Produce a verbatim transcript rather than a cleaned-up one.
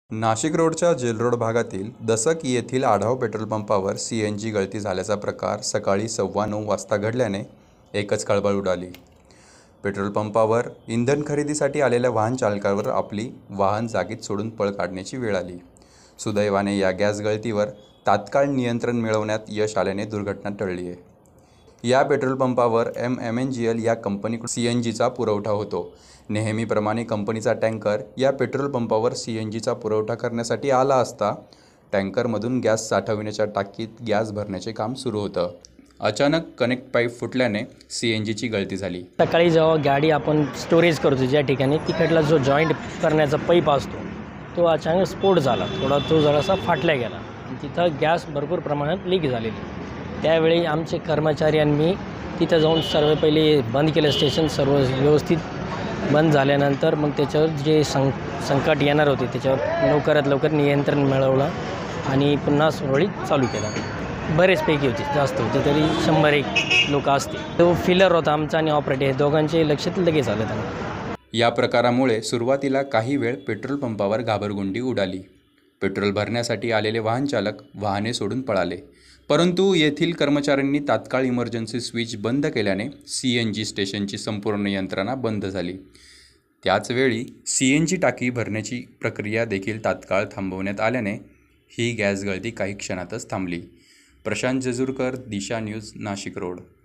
नाशिक रोडच्या जेलरोड भागातील दसक येथील आढाव पेट्रोल पंपावर सी एन जी गळती झाल्याचा प्रकार सकाळी सव्वा नऊ वाजता घडल्याने एकच खळबळ उडाली. पेट्रोल पंपावर इंधन खरेदीसाठी आलेल्या वाहन चालकावर आपली वाहन जागीच सोडून पळ काढण्याची वेळ आली. सुदैवाने या गॅस गळतीवर तात्काळ नियंत्रण मिळवण्यात यश आल्याने दुर्घटना टळली आहे. या पेट्रोल पंपावर M M N G L या कंपनीकडून सी एन जीचा पुरवठा होतो. नेहमीप्रमाणे कंपनीचा टँकर या पेट्रोल पंपावर सी एन जीचा पुरवठा करण्यासाठी आला असता टँकरमधून गॅस साठवण्याच्या टाकीत गॅस भरण्याचे काम सुरू होतं. अचानक कनेक्ट पाईप फुटल्याने सी एन जीची गळती झाली. सकाळी जेव्हा गाडी आपण स्टोरेज करतो ज्या ठिकाणी तिकडला जो जॉईंट करण्याचा पाईप असतो तो अचानक स्फोट झाला. थोडा तो जरासा फाटल्या गेला आणि तिथं गॅस भरपूर प्रमाणात लीक झालेली. त्यावेळी आमचे कर्मचारी आणि मी तिथं जाऊन सर्व पहिले बंद केलं स्टेशन. सर्व व्यवस्थित बंद झाल्यानंतर मग त्याच्यावर जे सं संकट येणार होते त्याच्यावर लवकरात लवकर नियंत्रण मिळवलं आणि पुन्हा सुरळीत चालू केला. बरेचपैकी होते, जास्त होते तरी शंभर एक लोक असते. तो फिलर होता आमचा आणि ऑपरेटर दोघांचे लक्षात लगेच आलं त्यांना. या प्रकारामुळे सुरुवातीला काही वेळ पेट्रोल पंपावर घाबरगुंडी उडाली. पेट्रोल भरण्यासाठी आलेले वाहन चालक वाहने सोडून पळाले, परंतु येथील कर्मचाऱ्यांनी तात्काळ इमर्जन्सी स्विच बंद केल्याने सी एन जी स्टेशनची संपूर्ण यंत्रणा बंद झाली. त्याचवेळी सी एन जी टाकी भरण्याची प्रक्रिया देखील तात्काळ थांबवण्यात आल्याने ही गॅस गळती काही क्षणातच थांबली. Prashant Jejurkar, Disha news, Nashik road.